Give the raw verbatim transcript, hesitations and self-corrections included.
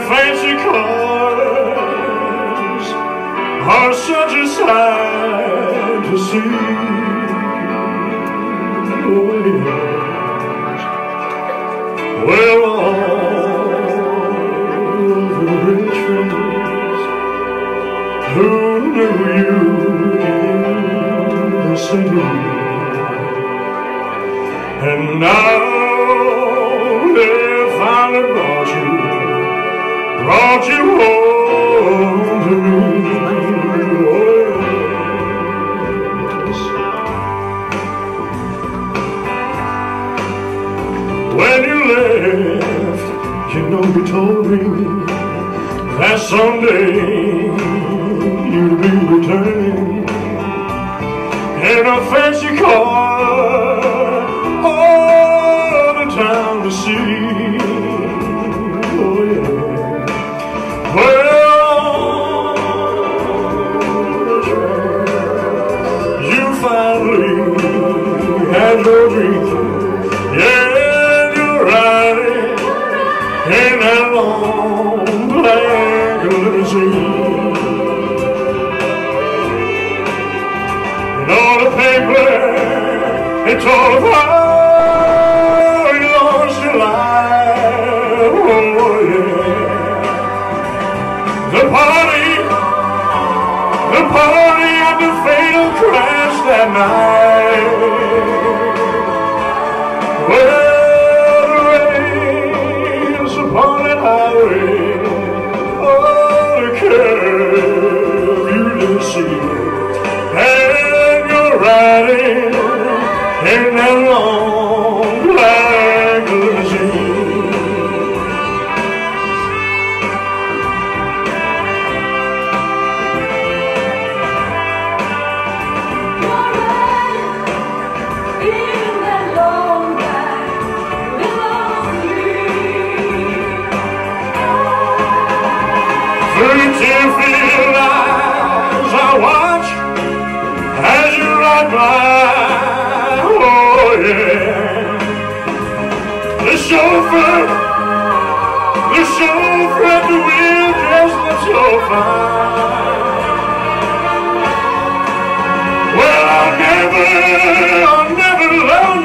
fancy cars are such a sight to see. Oh, yes. Well, all the rich friends who knew you in the city, and now they finally brought you, brought you home to me. Oh, yes. When you left, you know you told me that someday you'd be returning in a fancy car, all the town to see. Oh, yeah. Well, that's right. You finally had your dream. Yeah, you're riding in that long black limousine. And all the paper, they told of how you lost your life. Oh, yeah. The party, the party at the fatal crash that night. Well, the rains upon that highway, oh, the curve you didn't see. And you're riding in that long black limousine. You're riding in that long black limousine. Through your tear-filled eyes I watch as you ride by. Oh, yeah. The chauffeur, the chauffeur at the wheel just looks so fine. Well, I'll never, I'll never love